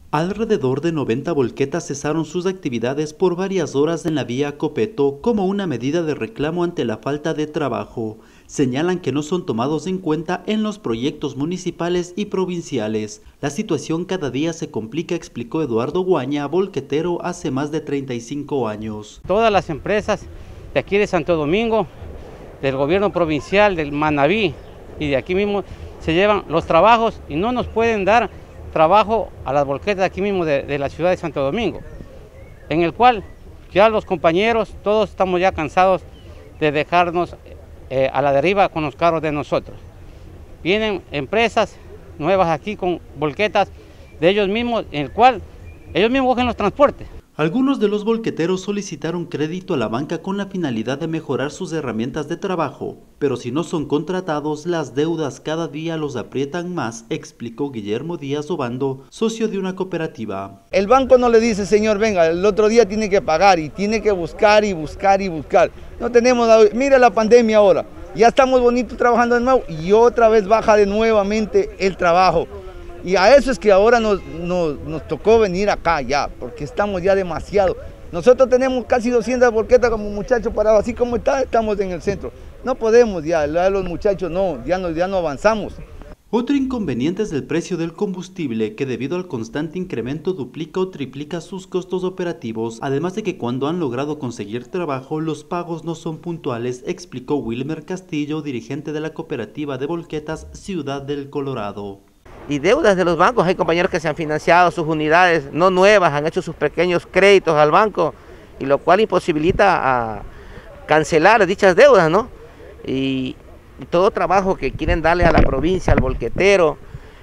Alrededor de 90 volquetas cesaron sus actividades por varias horas en la vía Copeto como una medida de reclamo ante la falta de trabajo. Señalan que no son tomados en cuenta en los proyectos municipales y provinciales. La situación cada día se complica, explicó Eduardo Guaña, volquetero hace más de 35 años. Todas las empresas de aquí de Santo Domingo, del gobierno provincial, del Manabí y de aquí mismo se llevan los trabajos y no nos pueden dar trabajo a las volquetas de aquí mismo de la ciudad de Santo Domingo, en el cual ya los compañeros todos estamos ya cansados de dejarnos a la deriva con los carros de nosotros. Vienen empresas nuevas aquí con volquetas de ellos mismos, en el cual ellos mismos cogen los transportes. Algunos de los volqueteros solicitaron crédito a la banca con la finalidad de mejorar sus herramientas de trabajo, pero si no son contratados, las deudas cada día los aprietan más, explicó Guillermo Díaz Obando, socio de una cooperativa. El banco no le dice, señor, venga, el otro día tiene que pagar y tiene que buscar y buscar y buscar. No tenemos, mira la pandemia ahora, ya estamos bonitos trabajando de nuevo y otra vez baja de nuevamente el trabajo. Y a eso es que ahora nos tocó venir acá ya, porque estamos ya demasiado. Nosotros tenemos casi 200 volquetas como muchachos parados, así como estamos en el centro. No podemos ya, los muchachos ya no avanzamos. Otro inconveniente es el precio del combustible, que debido al constante incremento duplica o triplica sus costos operativos, además de que cuando han logrado conseguir trabajo, los pagos no son puntuales, explicó Wilmer Castillo, dirigente de la cooperativa de volquetas Ciudad del Colorado. Y deudas de los bancos, hay compañeros que se han financiado sus unidades no nuevas, han hecho sus pequeños créditos al banco, y lo cual imposibilita a cancelar dichas deudas, ¿no? Y todo trabajo que quieren darle a la provincia, al volquetero,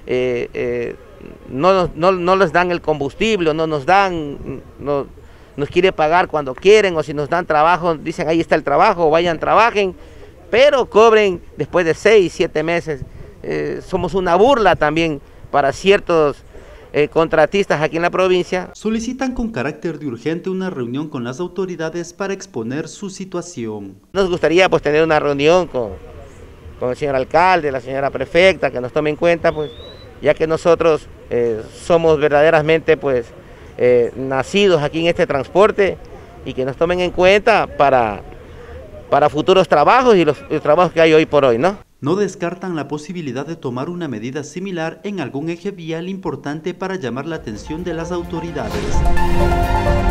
no les dan el combustible, no nos quiere pagar cuando quieren, o si nos dan trabajo, dicen ahí está el trabajo, vayan, trabajen, pero cobren después de 6, 7 meses. Somos una burla también para ciertos contratistas aquí en la provincia. Solicitan con carácter de urgente una reunión con las autoridades para exponer su situación. Nos gustaría pues tener una reunión con el señor alcalde, la señora prefecta, que nos tome en cuenta, pues, ya que nosotros somos verdaderamente pues nacidos aquí en este transporte, y que nos tomen en cuenta para futuros trabajos y los trabajos que hay hoy por hoy, ¿no? No descartan la posibilidad de tomar una medida similar en algún eje vial importante para llamar la atención de las autoridades.